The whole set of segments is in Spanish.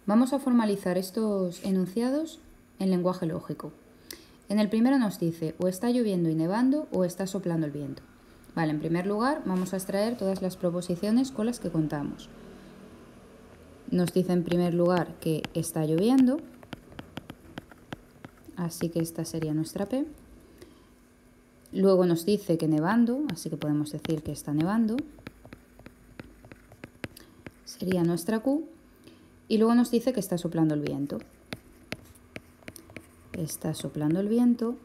Vamos a formalizar estos enunciados en lenguaje lógico. En el primero nos dice o está lloviendo y nevando o está soplando el viento. Vale, en primer lugar vamos a extraer todas las proposiciones con las que contamos. Nos dice en primer lugar que está lloviendo, así que esta sería nuestra P. Luego nos dice que nevando, así que podemos decir que está nevando, sería nuestra Q. Y luego nos dice que está soplando el viento. Está soplando el viento,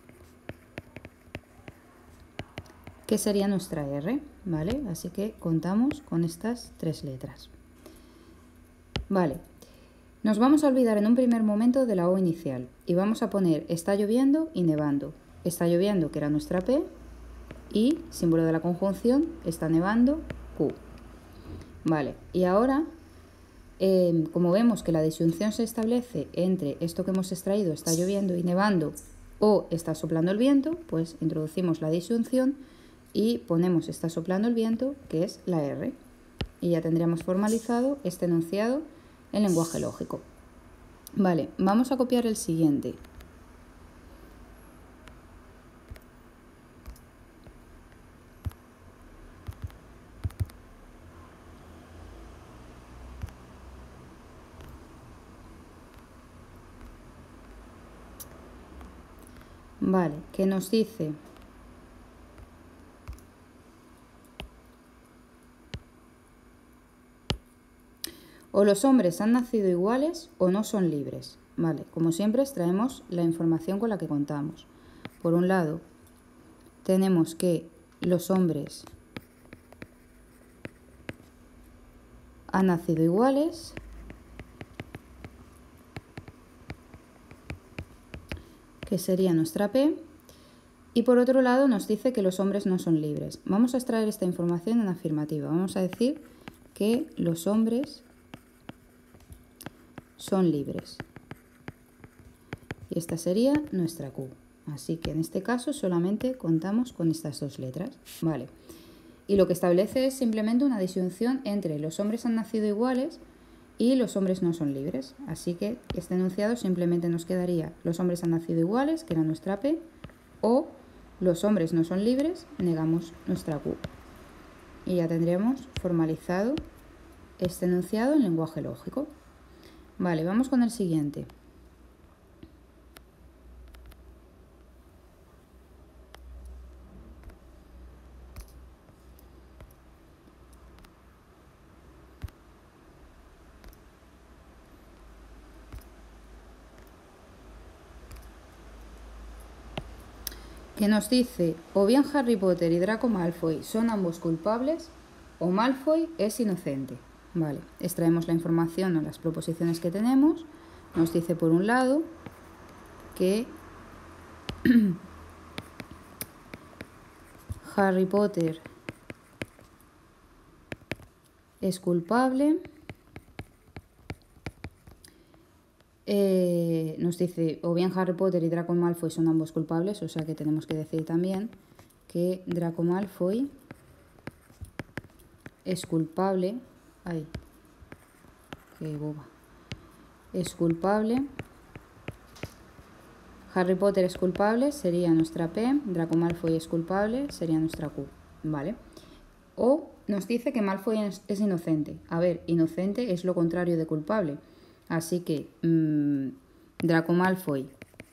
que sería nuestra R, ¿vale? Así que contamos con estas tres letras. Vale, nos vamos a olvidar en un primer momento de la O inicial y vamos a poner está lloviendo y nevando. Está lloviendo, que era nuestra P, y símbolo de la conjunción, está nevando, Q. Vale, y ahora, como vemos que la disyunción se establece entre esto que hemos extraído, está lloviendo y nevando, o está soplando el viento, pues introducimos la disyunción y ponemos está soplando el viento, que es la R. Y ya tendríamos formalizado este enunciado en lenguaje lógico. Vale, vamos a copiar el siguiente. Vale, ¿qué nos dice? O los hombres han nacido iguales o no son libres. Vale, como siempre extraemos la información con la que contamos. Por un lado, tenemos que los hombres han nacido iguales, que sería nuestra P, y por otro lado nos dice que los hombres no son libres. Vamos a extraer esta información en afirmativa. Vamos a decir que los hombres son libres. Y esta sería nuestra Q. Así que en este caso solamente contamos con estas dos letras. Vale. Y lo que establece es simplemente una disyunción entre los hombres han nacido iguales y los hombres no son libres. Así que este enunciado simplemente nos quedaría los hombres han nacido iguales, que era nuestra P, o los hombres no son libres, negamos nuestra Q. Y ya tendríamos formalizado este enunciado en lenguaje lógico. Vale, vamos con el siguiente. Que nos dice, o bien Harry Potter y Draco Malfoy son ambos culpables, o Malfoy es inocente. Vale, extraemos la información o las proposiciones que tenemos. Nos dice por un lado que Harry Potter es culpable. Nos dice, o bien Harry Potter y Draco Malfoy son ambos culpables, o sea que tenemos que decir también que Draco Malfoy es culpable. Ay, qué boba. Es culpable. Harry Potter es culpable, sería nuestra P. Draco Malfoy es culpable, sería nuestra Q. ¿Vale? O nos dice que Malfoy es inocente. A ver, inocente es lo contrario de culpable. Así que Draco Malfoy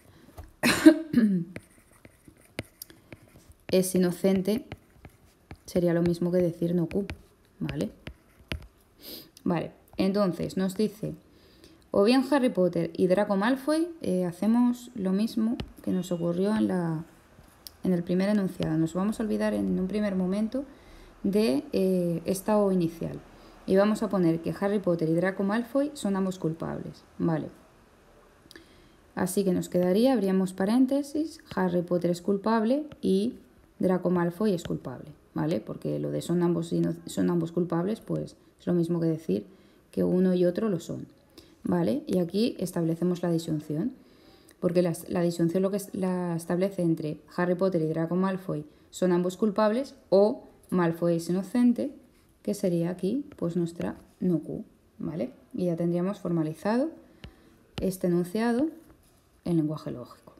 es inocente, sería lo mismo que decir no Q. ¿Vale? Vale, entonces nos dice, o bien Harry Potter y Draco Malfoy, hacemos lo mismo que nos ocurrió en el primer enunciado. Nos vamos a olvidar en un primer momento de esta O inicial. Y vamos a poner que Harry Potter y Draco Malfoy son ambos culpables. Vale. Así que nos quedaría, abríamos paréntesis, Harry Potter es culpable y Draco Malfoy es culpable. ¿Vale? Porque lo de son ambos culpables, pues es lo mismo que decir que uno y otro lo son. ¿Vale? Y aquí establecemos la disyunción. Porque la disyunción lo que la establece entre Harry Potter y Draco Malfoy son ambos culpables o Malfoy es inocente, que sería aquí pues nuestra no Q, ¿vale? Y ya tendríamos formalizado este enunciado en lenguaje lógico.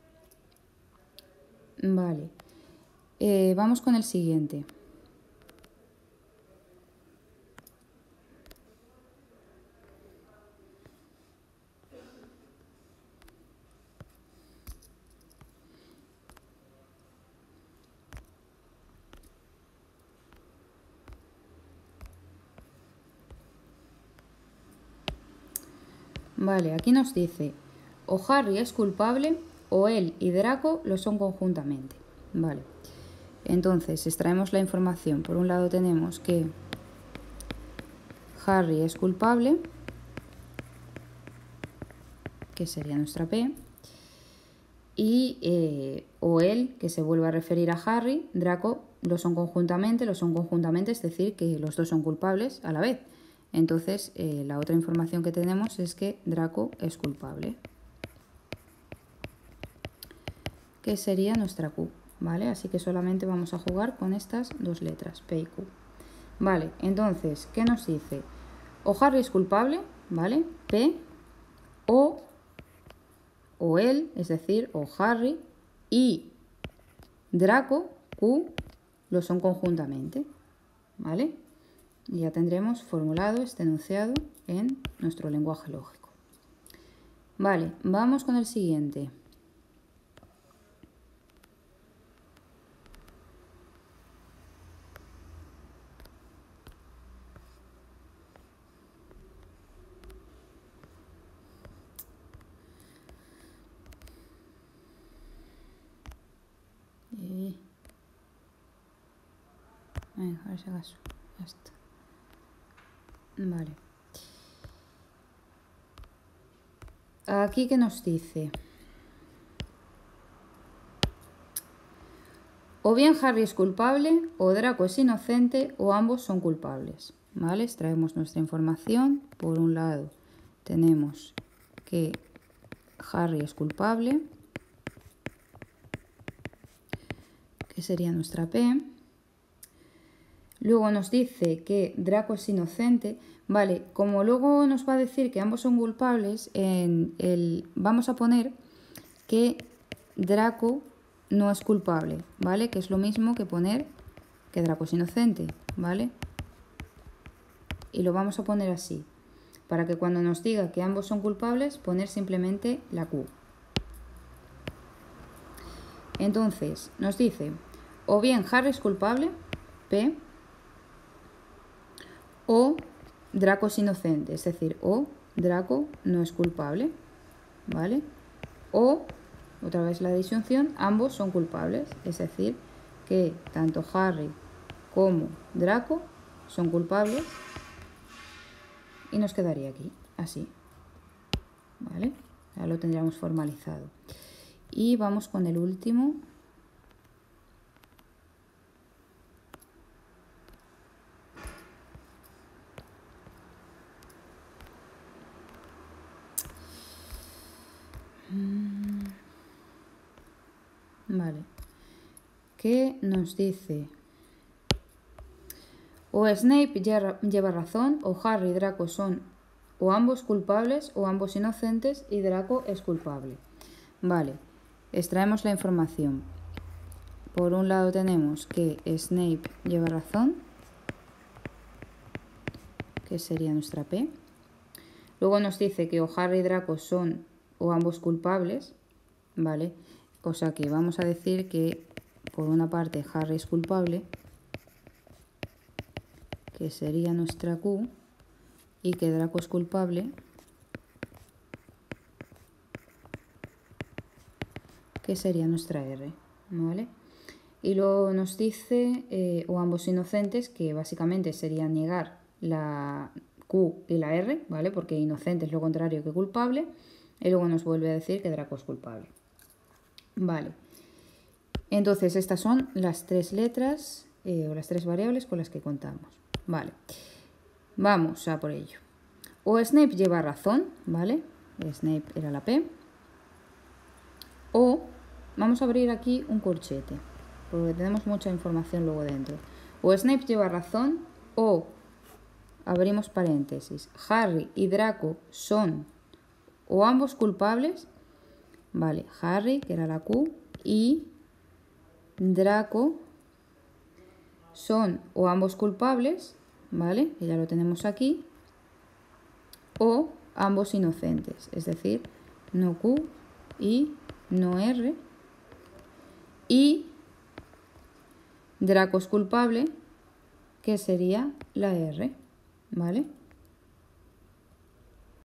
Vale, vamos con el siguiente. Vale, aquí nos dice, o Harry es culpable o él y Draco lo son conjuntamente. Vale, entonces extraemos la información. Por un lado tenemos que Harry es culpable, que sería nuestra P, y o él, que se vuelve a referir a Harry, Draco lo son conjuntamente, es decir, que los dos son culpables a la vez. Entonces, la otra información que tenemos es que Draco es culpable, que sería nuestra Q, ¿vale? Así que solamente vamos a jugar con estas dos letras, P y Q. Vale, entonces, ¿qué nos dice? O Harry es culpable, ¿vale? P, o él, es decir, o Harry, y Draco, Q, lo son conjuntamente, ¿vale? Y ya tendremos formulado este enunciado en nuestro lenguaje lógico. Vale, vamos con el siguiente. Venga, a ver si acaso. Ya está. Vale. Aquí, ¿qué nos dice? O bien Harry es culpable, o Draco es inocente, o ambos son culpables. ¿Vale? Extraemos nuestra información. Por un lado tenemos que Harry es culpable, que sería nuestra P. Luego nos dice que Draco es inocente. Vale, como luego nos va a decir que ambos son culpables, vamos a poner que Draco no es culpable, ¿vale? Que es lo mismo que poner que Draco es inocente, ¿vale? Y lo vamos a poner así, para que cuando nos diga que ambos son culpables, poner simplemente la Q. Entonces, nos dice, o bien Harry es culpable, P, o Draco es inocente, es decir, o Draco no es culpable, ¿vale? O, otra vez la disyunción, ambos son culpables, es decir, que tanto Harry como Draco son culpables, y nos quedaría aquí, así, ¿vale? Ya lo tendríamos formalizado. Y vamos con el último. Vale. ¿Qué nos dice? O Snape lleva razón, o Harry y Draco son o ambos culpables o ambos inocentes y Draco es culpable. Vale, extraemos la información. Por un lado tenemos que Snape lleva razón, que sería nuestra P. Luego nos dice que o Harry y Draco son o ambos culpables, ¿vale? O sea que vamos a decir que por una parte Harry es culpable, que sería nuestra Q, y que Draco es culpable, que sería nuestra R, ¿vale? Y luego nos dice o ambos inocentes, que básicamente sería negar la Q y la R, ¿vale? Porque inocente es lo contrario que culpable. Y luego nos vuelve a decir que Draco es culpable. Vale. Entonces estas son las tres letras o las tres variables con las que contamos. Vale. Vamos a por ello. O Snape lleva razón, ¿vale? Snape era la P. O, vamos a abrir aquí un corchete, porque tenemos mucha información luego dentro. O Snape lleva razón, o abrimos paréntesis, Harry y Draco son o ambos culpables, vale, Harry, que era la Q, y Draco son o ambos culpables, vale, que ya lo tenemos aquí, o ambos inocentes, es decir, no Q y no R, y Draco es culpable, que sería la R, ¿vale?